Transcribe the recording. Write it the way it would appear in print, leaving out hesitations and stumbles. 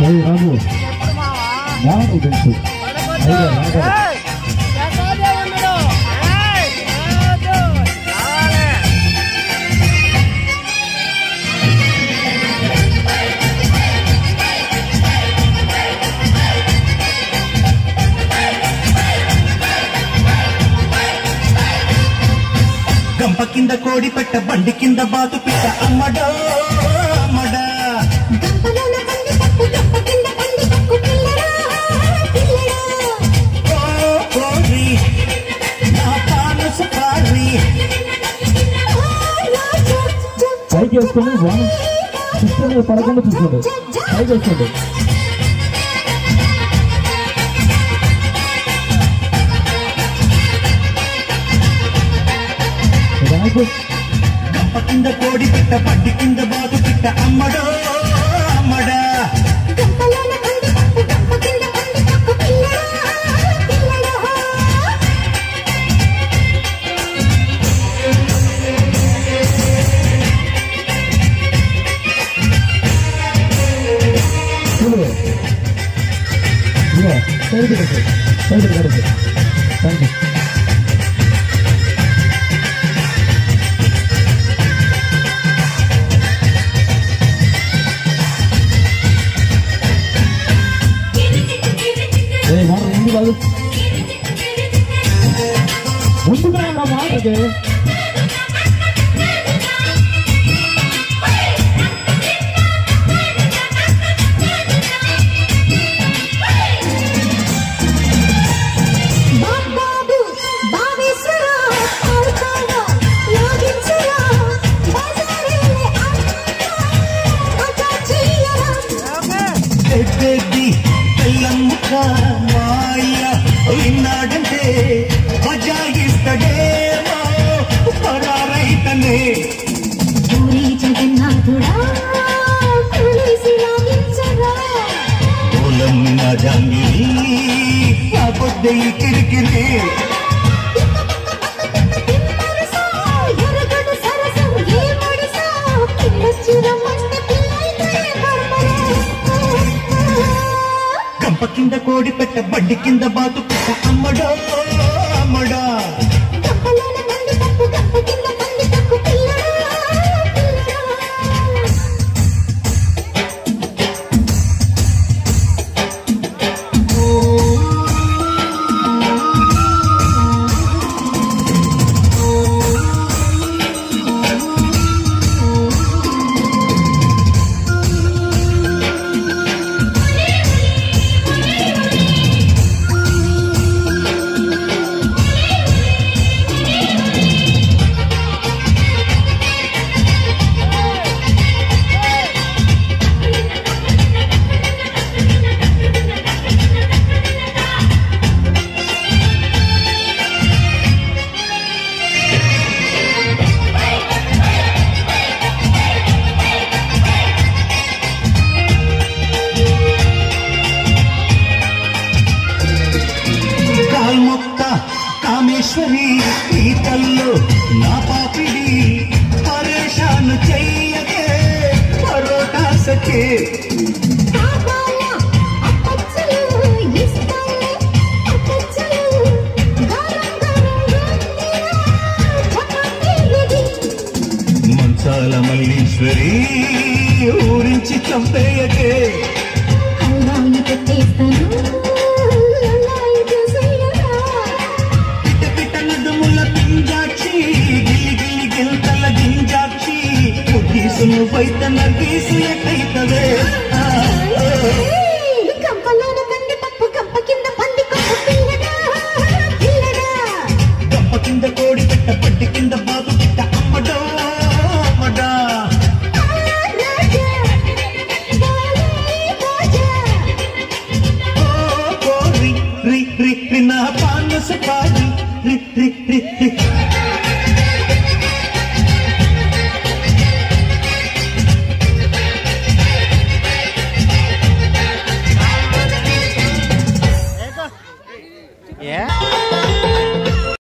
రాజు బాగుంది తెలుసు గంప కింద కోడి పెట్ట బండి కింద బాతు పిట్ట అమ్మడో అమ్మడా కోడి నా పాను సుపారి పైకి వేసుకొని సిస్టమ్ పడకుండా చూసుకోండి పైకి వేసుకోండి గంప కింద కోడి పెట్ట బండి కింద బాతు పిట్ట అమ్మడో అమ్మడా ముందుగా మాటకి విన్నాడంటే బజాయిస్తడేమో పరారైతనే ఓలమ్మ జాంగిరి నా పొద్దు కిరికిరి గంప కింద కోడి పెట్ట బండి కింద బాతు పెట్ట అమ్మడో అమ్మడా కామేశ్వరి ఈ తల్లు నా పాపిడి పరేషాను చెయ్యకే పరోటా సకే మంచాల మల్లీశ్వరి ఊరించి చంపేయకే గింజాక్షి నువ్వైతే నగీసు ఎక్కైతవే